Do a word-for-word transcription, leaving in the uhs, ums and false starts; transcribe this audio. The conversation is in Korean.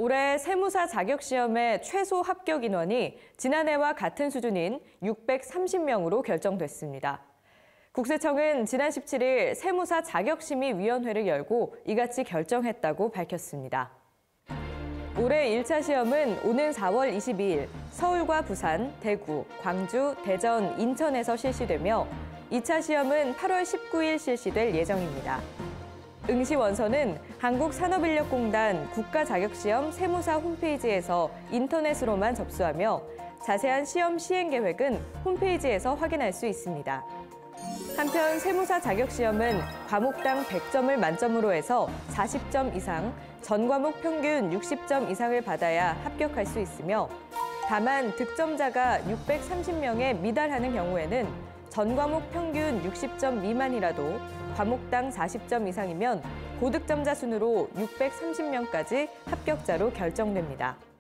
올해 세무사 자격시험의 최소 합격 인원이 지난해와 같은 수준인 육백삼십 명으로 결정됐습니다. 국세청은 지난 십칠 일 세무사 자격심의위원회를 열고 이같이 결정했다고 밝혔습니다. 올해 일 차 시험은 오는 사월 이십이일 서울과 부산, 대구, 광주, 대전, 인천에서 실시되며 이 차 시험은 팔월 십구일 실시될 예정입니다. 응시 원서는 한국산업인력공단 국가자격시험 세무사 홈페이지에서 인터넷으로만 접수하며 자세한 시험 시행 계획은 홈페이지에서 확인할 수 있습니다. 한편 세무사 자격시험은 과목당 백 점을 만점으로 해서 사십 점 이상, 전 과목 평균 육십 점 이상을 받아야 합격할 수 있으며 다만 득점자가 육백삼십 명에 미달하는 경우에는 전 과목 평균 육십 점 미만이라도 과목당 사십 점 이상이면 고득점자 순으로 육백삼십 명까지 합격자로 결정됩니다.